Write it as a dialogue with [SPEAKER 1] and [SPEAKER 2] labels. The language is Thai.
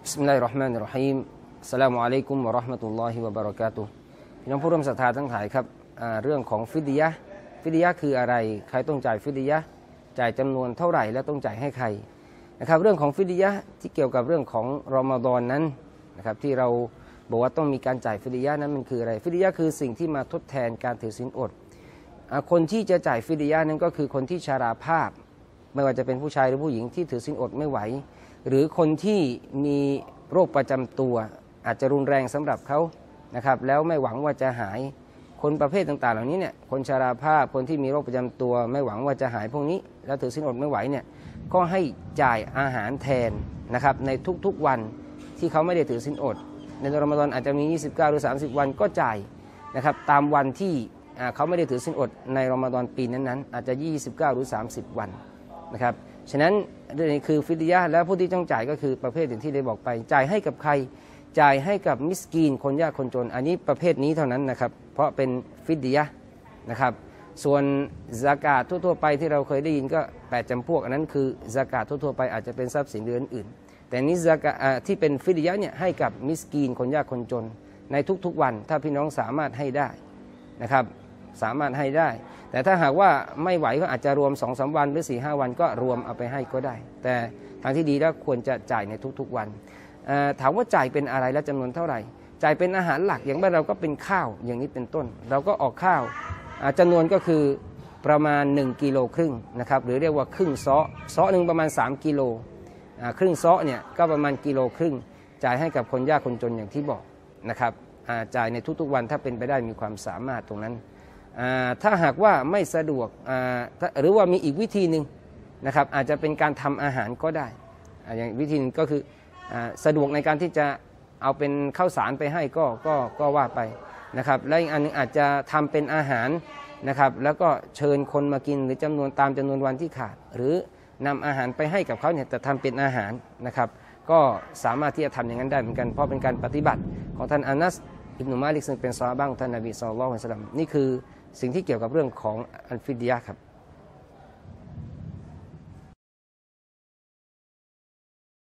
[SPEAKER 1] บิสมิลลาฮิรเราะห์มานิรเราะฮีมอัสสลามุอะลัยกุมวะเราะห์มะตุลลอฮิวะบะเราะกาตุฮ์พี่น้องผู้ร่วมศรัทธาทั้งหลายครับเรื่องของฟิดยะห์คืออะไรใครต้องจ่ายฟิดยะห์จ่ายจำนวนเท่าไหร่และต้องจ่ายให้ใครนะครับเรื่องของฟิดยะห์ที่เกี่ยวกับเรื่องของรอมฎอนนั้นนะครับที่เราบอกว่าต้องมีการจ่ายฟิดยะห์นั้นมันคืออะไรฟิดยะห์คือสิ่งที่มาทดแทนการถือศีลอดคนที่จะจ่ายฟิดยะห์นั้นก็คือคนที่ชราภาพไม่ว่าจะเป็นผู้ชายหรือผู้หญิงที่ถือศีลอดไม่ไหวหรือคนที่มีโรคประจำตัวอาจจะรุนแรงสำหรับเขานะครับแล้วไม่หวังว่าจะหายคนประเภทต่างๆเหล่านี้เนี่ยคนชราภาพคนที่มีโรคประจำตัวไม่หวังว่าจะหายพวกนี้แล้วถือศีลอดไม่ไหวเนี่ยก็ให้จ่ายอาหารแทนนะครับในทุกๆวันที่เขาไม่ได้ถือศีลอดในรอมฎอนอาจจะมี29หรือ30วันก็จ่ายนะครับตามวันที่เขาไม่ได้ถือศีลอดในรอมฎอนปีนั้นๆอาจจะ29หรือ30วันนะครับฉะนั้นนี่คือฟิดยะห์แล้วผู้ที่ต้องจ่ายก็คือประเภทอย่างที่ได้บอกไปจ่ายให้กับใครจ่ายให้กับมิสกีนคนยากคนจนอันนี้ประเภทนี้เท่านั้นนะครับเพราะเป็นฟิดยะห์นะครับส่วนซากาตทั่วๆไปที่เราเคยได้ยินก็8จำพวกอันนั้นคือซากาตทั่วๆไปอาจจะเป็นทรัพย์สินอื่นแต่นี้ซากาตที่เป็นฟิดยะห์เนี่ยให้กับมิสกีนคนยากคนจนในทุกๆวันถ้าพี่น้องสามารถให้ได้นะครับสามารถให้ได้แต่ถ้าหากว่าไม่ไหวก็อาจจะรวม 2-3 วันหรือ 4-5 วันก็รวมเอาไปให้ก็ได้แต่ทางที่ดีแล้วควรจะจ่ายในทุกๆวันถามว่าจ่ายเป็นอะไรและจำนวนเท่าไหร่จ่ายเป็นอาหารหลักอย่างบ้านเราก็เป็นข้าวอย่างนี้เป็นต้นเราก็ออกข้าวจำนวนก็คือประมาณ1กิโลครึ่งนะครับหรือเรียกว่าครึ่งซ้อหนึ่งประมาณ3กิโลครึ่งซ้อเนี่ยก็ประมาณกิโลครึ่งจ่ายให้กับคนยากคนจนอย่างที่บอกนะครับจ่ายในทุกๆวันถ้าเป็นไปได้มีความสามารถตรงนั้นถ้าหากว่าไม่สะดวกหรือว่ามีอีกวิธีหนึ่งนะครับอาจจะเป็นการทำอาหารก็ได้อย่างวิธีนึงก็คือสะดวกในการที่จะเอาเป็นข้าวสารไปให้ก็ว่าไปนะครับและอีกอันนึงอาจจะทำเป็นอาหารนะครับแล้วก็เชิญคนมากินหรือตามจำนวนวันที่ขาดหรือนำอาหารไปให้กับเขาเนี่ยแต่ทำเป็นอาหารนะครับก็สามารถที่จะทำอย่างนั้นได้เหมือนกันเพราะเป็นการปฏิบัติของท่านอานัสอิบนุมาลิกซึ่งเป็นซอฮาบะห์ของท่านนบีศ็อลลัลลอฮุอะลัยฮิวะซัลลัมนี่คือสิ่งที่เกี่ยวกับเรื่องของอัลฟิดยะห์ครับ